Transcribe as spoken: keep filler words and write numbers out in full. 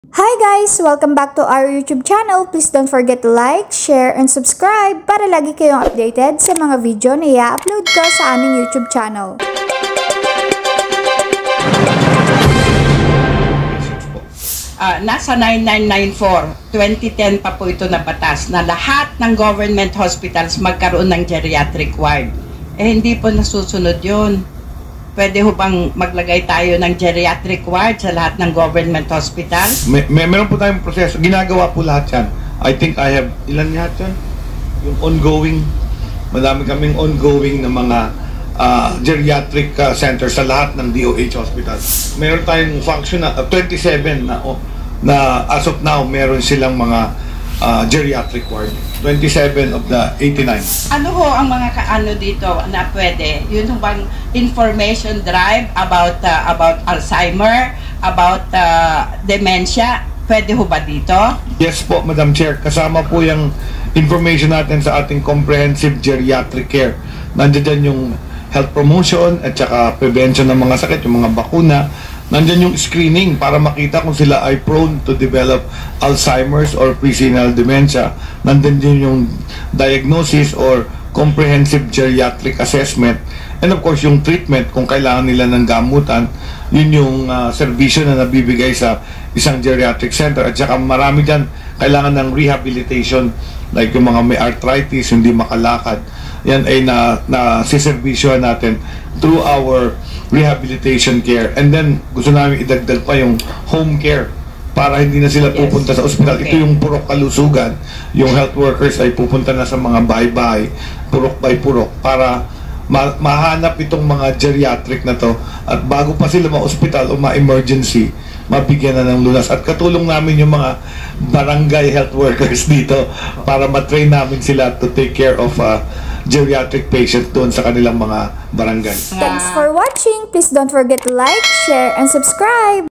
Hi guys! Welcome back to our YouTube channel. Please don't forget to like, share, and subscribe para lagi kayong updated sa mga video na i-upload ko sa aming YouTube channel. Uh, nasa nine nine nine four, twenty ten pa po ito na batas na lahat ng government hospitals magkaroon ng geriatric ward. Eh hindi po nasusunod yun. Pwede ho bang maglagay tayo ng geriatric ward sa lahat ng government hospitals? May, may, meron po tayong proseso. Ginagawa po lahat yan. I think I have, ilan lahat yan? Yung ongoing, madami kaming ongoing na mga uh, geriatric uh, centers sa lahat ng D O H hospitals. Meron tayong function na, uh, twenty-seven na, oh, na as of now, meron silang mga uh, geriatric ward. twenty-seven of the eighty-nine. Ano ho ang mga kaano dito na pwede? Yun ho bang information drive about uh, about Alzheimer, about uh, dementia? Pwede ho ba dito? Yes po, Madam Chair. Kasama po yung information natin sa ating comprehensive geriatric care. Nandiyan dyan yung health promotion at saka prevention ng mga sakit, yung mga bakuna. Nandiyan yung screening para makita kung sila ay prone to develop Alzheimer's or presenile dementia. Nandiyan din yung diagnosis or comprehensive geriatric assessment. And of course, yung treatment kung kailangan nila ng gamutan. Yun yung uh, serbisyo na nabibigay sa isang geriatric center. At saka marami dyan kailangan ng rehabilitation, like yung mga may arthritis, hindi makalakad. Yan ay na, na siservisyo natin through our rehabilitation care. And then gusto namin idagdag pa yung home care para hindi na sila pupunta yes. sa ospital. Okay. Ito yung purok kalusugan. Yung health workers ay pupunta na sa mga bahay-bahay, purok by purok, para ma mahanap itong mga geriatric na to. At bago pa sila ma-ospital o ma-emergency, mabigyan na ng lunas. At katulong namin yung mga barangay health workers dito para matrain namin sila to take care of uh, geriatric patients doon sa kanilang mga barangay. Thanks for watching. Please don't forget to like, share, and subscribe.